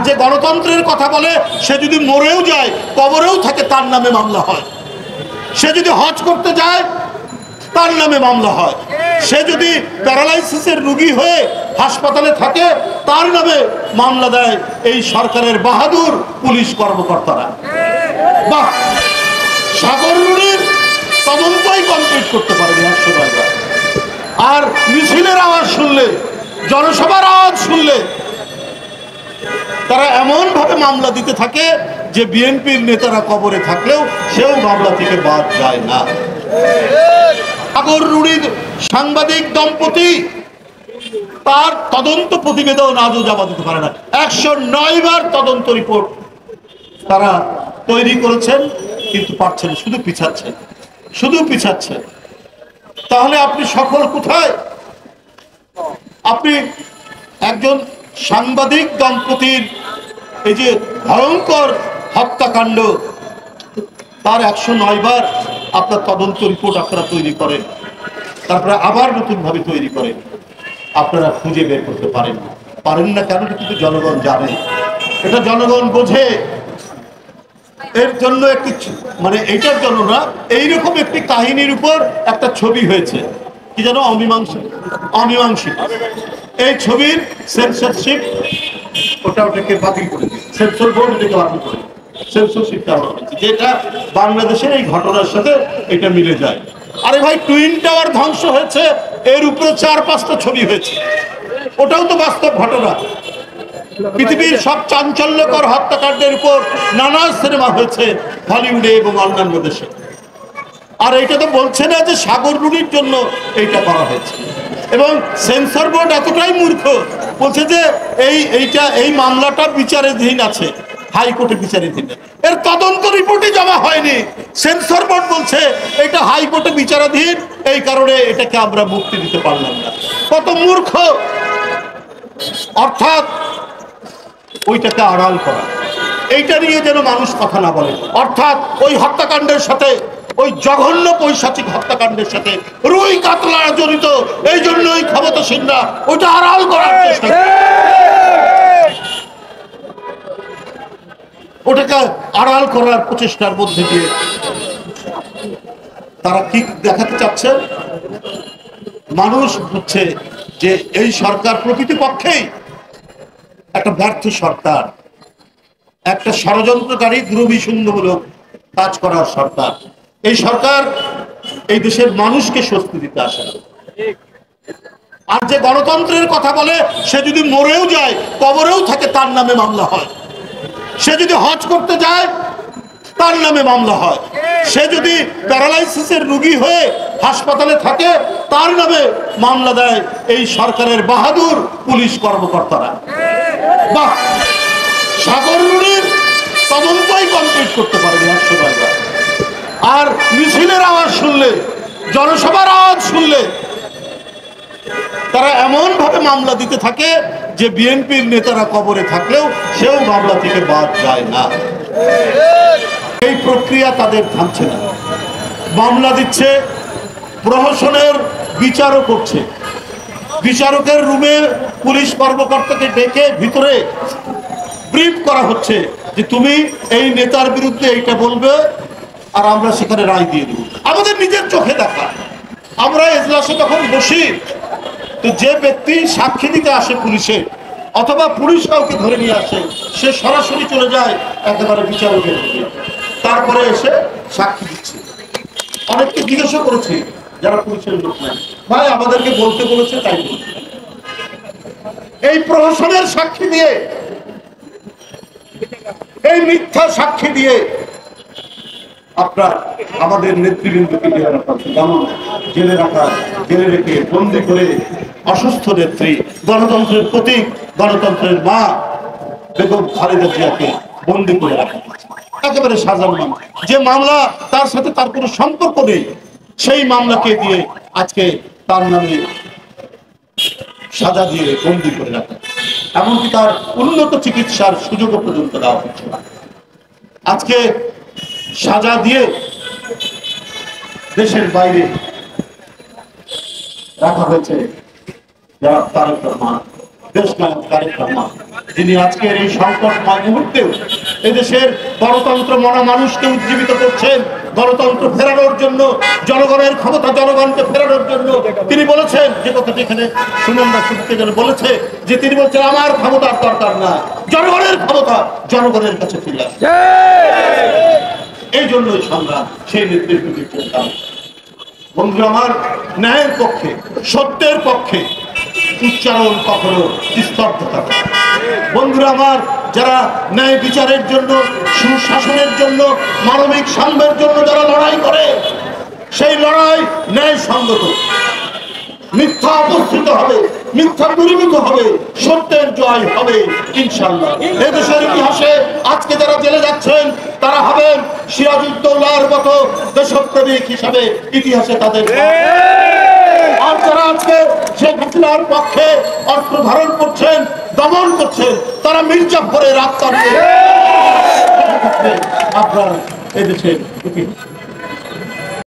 যে গণতন্ত্রের কথা বলে সে যদি মরেও যায়, কবরেও থাকে, তার নামে মামলা হয়। সে যদি হজ করতে যায়, তার নামে মামলা হয়। সে যদি প্যারালাইসিসের রোগী হয়ে হাসপাতালে থাকে, তার নামে মামলা দেয় এই সরকারের বাহাদুর পুলিশ কর্মকর্তারা। বাহ, সাগর রুনির তদন্তই কমপ্লিট করতে পারেনি 100 জায়গা। আর মিছিলের আওয়াজ শুনলে, জনসভার আওয়াজ শুনলে তারা এমন ভাবে মামলা দিতে থাকে যে বিএনপির নেতারা কবরে থাকলেও সেও মামলা থেকে বাদ যায় না। সাগর রুনির সাংবাদিক দম্পতি তার তদন্ত প্রতিবেদন আজও জমা দিতে পারে না। 109 বার তদন্ত রিপোর্ট তারা তৈরি করেছেন, কিন্তু পারছেন, শুধু পিছাচ্ছেন। তাহলে আপনি সফল কোথায়? আপনি একজন সাংবাদিক দম্পতির এই যে ভয়ঙ্কর হত্যাকাণ্ড, তার 109 বার আপনার তদন্ত রিপোর্ট আপনারা তৈরি করেন, তারপরে আবার নতুন ভাবে তৈরি করেন, আপনারা খুঁজে বের করতে পারেন না। কেন? কিন্তু জনগণ জানে, এটা জনগণ বোঝে। এর জন্য একটি এইটার জন্য না, এইরকম একটি কাহিনীর উপর একটা ছবি হয়েছে, কি যেন, অমীমাংসিত। এই ছবির সেন্সরশিপ ওটাকে বাতিল করে দিয়েছে, সেন্সর বোর্ড এটাকে বাতিল করে সেন্সরশিপটা হচ্ছে, যেটা বাংলাদেশের এই ঘটনার সাথে এটা মিলে যায়। আরে ভাই, টুইন টাওয়ার ধ্বংস হয়েছে, এর উপরে 4-5টা ছবি হয়েছে, ওটাও তো বাস্তব ঘটনা। পৃথিবীর সব চাঞ্চল্যকর হত্যাকাণ্ডের উপর নানা সিনেমা হয়েছে হলিউডে এবং অন্যান্য দেশে। আর এইটা তো বলছে না যে সাগর রুনির জন্য এইটা করা হয়েছে। এবং সেন্সর বোর্ড এতটাই মূর্খ, বলছে যে এই মামলাটা বিচারাধীন আছে, হাইকোর্টে বিচারাধীন। এর তদন্ত রিপোর্টই জমা হয়নি, সেন্সর বোর্ড বলছে এটা হাইকোর্টে বিচারাধীন, এই কারণে এটাকে আমরা মুক্তি দিতে পারলাম না। কত মূর্খ! অর্থাৎ ওইটাকে আড়াল করা, এইটা নিয়ে যেন মানুষ কথা না বলে। অর্থাৎ ওই হত্যাকাণ্ডের সাথে, ওই জঘন্য পৈশাচিক হত্যাকাণ্ডের সাথে রুই কাতলা জড়িত, এই জন্যই ক্ষমতাসীনরা ওইটা আড়াল করার চেষ্টা করে। ওটাকে আড়াল করার প্রচেষ্টার মধ্যে দিয়ে তারা কি দেখাতে চাচ্ছে? মানুষ বুঝছে যে এই সরকার প্রকৃতপক্ষেই একটা ব্যর্থ সরকার, একটা ষড়যন্ত্রকারী, দুর্বিসন্ধমূলক কাজ করার সরকার। এই সরকার এই দেশের মানুষকে স্বস্তি দিতে আসে না। আর যে গণতন্ত্রের কথা বলে সে যদি মরেও যায়, কবরেও থাকে, তার নামে মামলা হয়। সে যদি হজ করতে যায়, তার নামে মামলা হয়। সে যদি প্যারালাইসিসের রোগী হয়ে হাসপাতালে থাকে, তার নামে মামলা দেয় এই সরকারের বাহাদুর পুলিশ কর্মকর্তারা। বাহ, সাগর রুনির তদন্তই কমপ্লিট করতে পারেনি 100 জায়গা। আর মিছিলের আওয়াজ শুনলে, জনসভার আওয়াজ শুনলে তারা এমন ভাবে মামলা দিতে থাকে যে বিএনপির নেতারা কবরে থাকলেও সেও মামলা থেকে বাদ যায় না। এই প্রক্রিয়া তাদের থামছে না, মামলা দিচ্ছে, প্রহসনের বিচারও করছে। বিচারকের রুমে পুলিশ কর্মকর্তাকে ডেকে ভিতরে ব্রিফ করা হচ্ছে যে তুমি এই নেতার বিরুদ্ধে এইটা বলবে, আর আমরা সেখানে রায় দিয়ে দেব। আমাদের নিজের চোখে দেখা। আমরা এজলাসে তখন বসি, তো যে ব্যক্তি সাক্ষী দিতে আসে পুলিশে, অথবা পুলিশ কাউকে ধরে নিয়ে আসে, সে সরাসরি চলে যায় একেবারে বিচারকের, তারপরে এসে সাক্ষী দিচ্ছে। অনেককে জিজ্ঞাসা করেছি যারা পুলিশের লোক নেয়, ভাই আমাদেরকে বলতে বলেছে তাই বলছে। এই প্রহসনের সাক্ষী দিয়ে, এই মিথ্যা সাক্ষী দিয়ে আপনার আমাদের নেতৃবৃন্দকে জেলে রাখা, জেলে রেখে বন্দি করে অসুস্থ নেত্রী, গণতন্ত্রের প্রতীক, গণতন্ত্রের মা বেগম খালেদা জিয়াকে বন্দি করে রাখা, একেবারে সাজানো মামলা। যে মামলা তার সাথে তার কোনো সম্পর্ক নেই, সেই মামলাকে দিয়ে আজকে তার নামে সাজা দিয়ে বন্দি করে রাখা, এমনকি তার উন্নত চিকিৎসার সুযোগও পর্যন্ত দেওয়া হচ্ছে না। আজকে সাজা দিয়ে দেশের বাইরে রাখা হয়েছে তারেক রহমান, দেশ নায়ক তারেক রহমান। যিনি আজকের এই সংকটময় মুহূর্তেও এদেশের গণতন্ত্র মনা মানুষকে উজ্জীবিত করছেন, গণতন্ত্র ফেরানোর জন্য, জনগণের ক্ষমতা জনগণকে ফেরানোর জন্য। তিনি বলেছেন যে কথাটি এখানে সুমনরা শুনতে গেলে বলেছে, যে তিনি বলছেন আমার ক্ষমতার দরকার না, জনগণের ক্ষমতা জনগণের কাছে ফিরে আসে। এই জন্যই সংগ্রাম, সেই নির্দেশগুলি করতাম। বন্ধু আমার, ন্যায়ের পক্ষে, সত্যের পক্ষে উচ্চারণ কখনো স্তব্ধতা। বন্ধুরা আমার, যারা ন্যায় বিচারের জন্য, সুশাসনের জন্য, মানবিক সাম্যের জন্য যারা লড়াই করে, সেই লড়াই ন্যায় সঙ্গত। মিথ্যা অপসৃত হবে, মিথ্যা দূরীভূত হবে, সত্যের জয় হবে ইনশাআল্লাহ। এদেশের ইতিহাসে আজকে যারা জেলে যাচ্ছেন তারা হবেন সিরাজউদ্দৌলার মতো দেশপ্রেমিক হিসাবে ইতিহাসে তাদের। আর যারা আজকে শেখ হাসিনার পক্ষে অস্ত্র ধারণ করছেন, দমন করছেন, তারা মির্জাফরের আত্মা নিয়ে আপনার এদেশের